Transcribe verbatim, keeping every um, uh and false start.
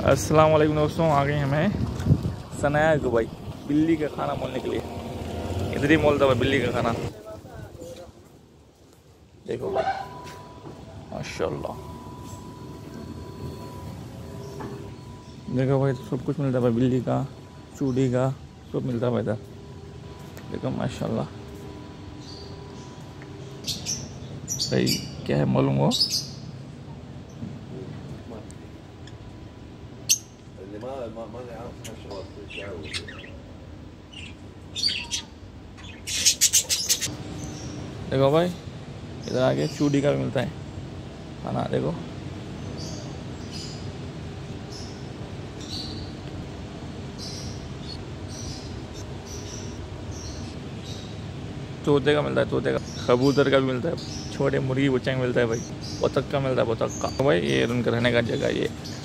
अस्सलाम वालेकुम दोस्तों, आ गए हमें सनाया दुबई बिल्ली का खाना मोलने के लिए। इधर ही मोलता हुआ बिल्ली का खाना देखो भाई, माशाल्लाह। देखो भाई, सब कुछ मिलता है भाई, बिल्ली का, चूड़ी का, सब मिलता है भाई इधर। देखो माशाल्लाह भाई, क्या है मालूम हो? देखो भाई, इधर आगे चूड़ी का भी मिलता है खाना। देखो तोते का मिलता है, तोते का, कबूतर का भी मिलता है, छोटे मुर्गी बच्चा मिलता है भाई, बतख का मिलता है, बतख का। भाई ये उनका रहने का जगह ये